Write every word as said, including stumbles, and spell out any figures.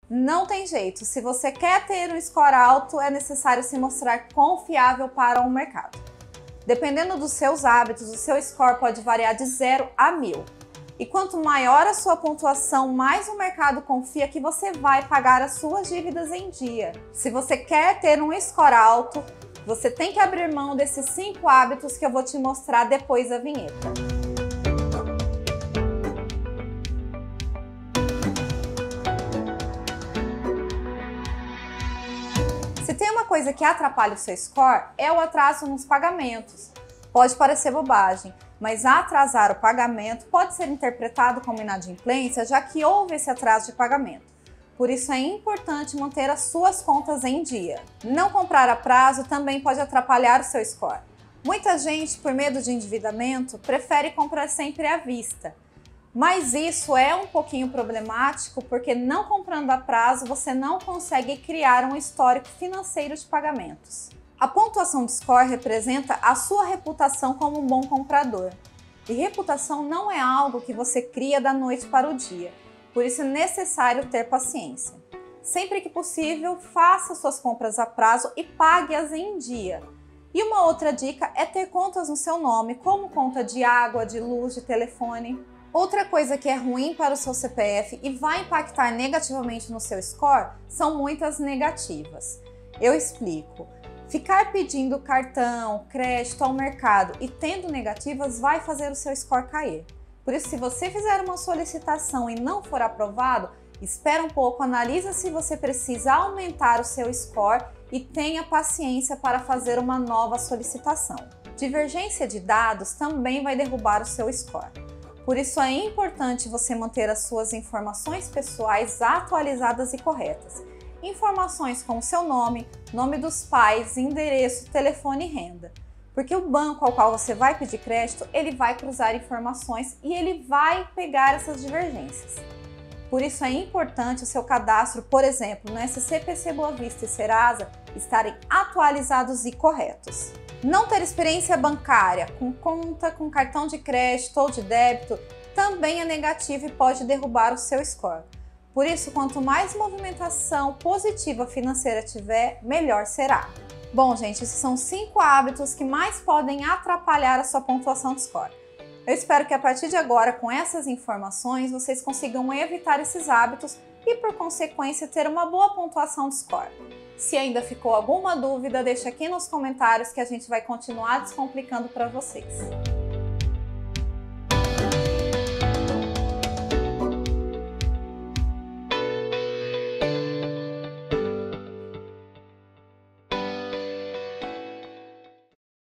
Não tem jeito, se você quer ter um score alto, é necessário se mostrar confiável para o mercado. Dependendo dos seus hábitos, o seu score pode variar de zero a mil. E quanto maior a sua pontuação, mais o mercado confia que você vai pagar as suas dívidas em dia. Se você quer ter um score alto, você tem que abrir mão desses cinco hábitos que eu vou te mostrar depois da vinheta. Se tem uma coisa que atrapalha o seu score, é o atraso nos pagamentos. Pode parecer bobagem, mas atrasar o pagamento pode ser interpretado como inadimplência, já que houve esse atraso de pagamento. Por isso é importante manter as suas contas em dia. Não comprar a prazo também pode atrapalhar o seu score. Muita gente, por medo de endividamento, prefere comprar sempre à vista. Mas isso é um pouquinho problemático porque não comprando a prazo você não consegue criar um histórico financeiro de pagamentos. A pontuação de score representa a sua reputação como um bom comprador. E reputação não é algo que você cria da noite para o dia, por isso é necessário ter paciência. Sempre que possível, faça suas compras a prazo e pague-as em dia. E uma outra dica é ter contas no seu nome, como conta de água, de luz, de telefone. Outra coisa que é ruim para o seu C P F e vai impactar negativamente no seu score são muitas negativas. Eu explico. Ficar pedindo cartão, crédito ao mercado e tendo negativas vai fazer o seu score cair. Por isso, se você fizer uma solicitação e não for aprovado, espera um pouco, analisa se você precisa aumentar o seu score e tenha paciência para fazer uma nova solicitação. Divergência de dados também vai derrubar o seu score. Por isso é importante você manter as suas informações pessoais atualizadas e corretas. Informações como seu nome, nome dos pais, endereço, telefone e renda. Porque o banco ao qual você vai pedir crédito, ele vai cruzar informações e ele vai pegar essas divergências. Por isso é importante o seu cadastro, por exemplo, no S C P C Boa Vista e Serasa, estarem atualizados e corretos. Não ter experiência bancária com conta, com cartão de crédito ou de débito também é negativo e pode derrubar o seu score. Por isso, quanto mais movimentação positiva financeira tiver, melhor será. Bom, gente, esses são cinco hábitos que mais podem atrapalhar a sua pontuação de score. Eu espero que a partir de agora, com essas informações, vocês consigam evitar esses hábitos e, por consequência, ter uma boa pontuação de score. Se ainda ficou alguma dúvida, deixa aqui nos comentários que a gente vai continuar descomplicando para vocês.